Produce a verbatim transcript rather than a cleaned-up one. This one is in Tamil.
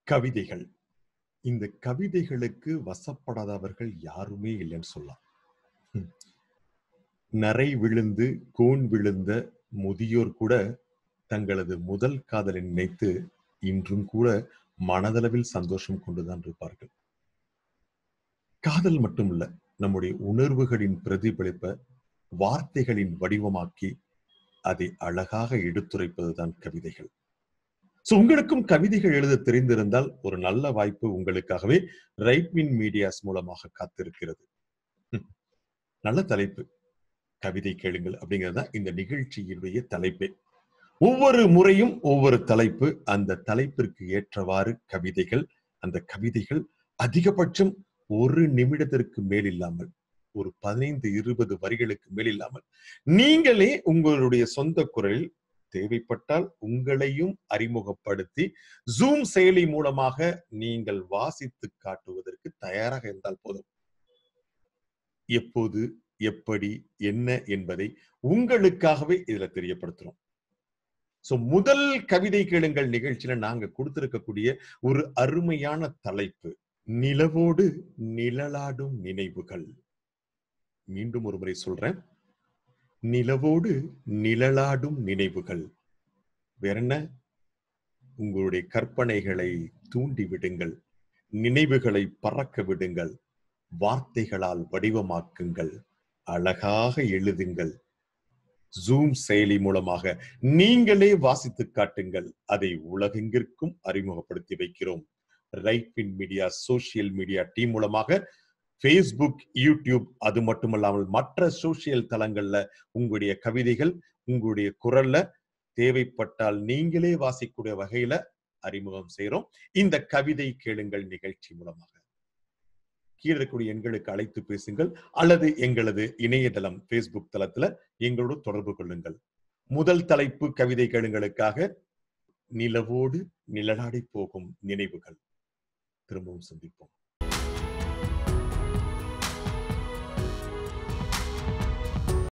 கவிதைகள். இந்த கவிதைகளுக்கு வசப்படாதவர்கள் யாருமே இல்லைன்னு சொல்லலாம். ம். நரை விழுந்து கோன் விழுந்த முதியோர் கூட தங்களது முதல் காதலை நினைத்து இன்றும் கூட மனதளவில் சந்தோஷம் கொண்டுதான் இருப்பார்கள். காதல் மட்டுமல்ல, நம்முடைய உணர்வுகளின் பிரதிபலிப்ப வார்த்தைகளின் வடிவமாக்கி அதை அழகாக எடுத்துரைப்பதுதான் கவிதைகள். சோ உங்களுக்கும் கவிதைகள் எழுத தெரிந்திருந்தால் ஒரு நல்ல வாய்ப்பு உங்களுக்காகவே ரைட்வின் மீடியாஸ் மூலமாக காத்திருக்கிறது. ம். நல்ல தலைப்பு. கவிதை கேளுங்கள் அப்படிங்கிறது இந்த நிகழ்ச்சியினுடைய தலைப்பே. ஒவ்வொரு முறையும் ஒவ்வொரு தலைப்பு, அந்த தலைப்பிற்கு ஏற்றவாறு கவிதைகள், அந்த கவிதைகள் அதிகபட்சம் ஒரு நிமிடத்திற்கு மேல் இல்லாமல், ஒரு பதினைந்து இருபது வரிகளுக்கு மேல் இல்லாமல், நீங்களே உங்களுடைய சொந்த குரலில் தேவைப்பட்டால் உங்களையும் அறிமுகப்படுத்தி ஜூம் செயலி மூலமாக நீங்கள் வாசித்து காட்டுவதற்கு தயாராக இருந்தால் போதும். எப்போது, எப்படி, என்ன என்பதை உங்களுக்காகவே இதுல தெரியப்படுத்துறோம். சோ முதல் கவிதை கேளுங்கள் நிகழ்ச்சியில நாங்க கொடுத்திருக்கக்கூடிய ஒரு அருமையான தலைப்பு, நிலவோடு நிழலாடும் நினைவுகள். மீண்டும் ஒரு முறை சொல்றேன், நிலவோடு நிழலாடும் நினைவுகள். வேற என்ன? உங்களுடைய கற்பனைகளை தூண்டி விடுங்கள், நினைவுகளை பறக்க விடுங்கள், வார்த்தைகளால் வடிவமாக்குங்கள், அழகாக எழுதுங்கள். ஜூம் செயலி மூலமாக நீங்களே வாசித்து காட்டுங்கள். அதை உலகெங்கிற்கும் அறிமுகப்படுத்தி வைக்கிறோம். ரைட்வின் மீடியா சோசியல் மீடியா டீம் மூலமாக பேஸ்புக், யூடியூப், அது மட்டுமல்லாமல் மற்ற சோசியல் தளங்கள்ல உங்களுடைய கவிதைகள் உங்களுடைய குரல்ல தேவைப்பட்டால் நீங்களே வாசிக்கூடிய வகையில அறிமுகம் செய்யறோம் இந்த கவிதை கேளுங்கள் நிகழ்ச்சி மூலமாக. கீழே இருக்கக்கூடிய எண்களுக்கு அழைத்து பேசுங்கள் அல்லது எங்களது இணையதளம் பேஸ்புக் தளத்துல எங்களோடு தொடர்பு கொள்ளுங்கள். முதல் தலைப்பு கவிதை கேளுங்களுக்காக நிலவோடு நிழலாடி போகும் நினைவுகள். திரும்பவும் சந்திப்போம்.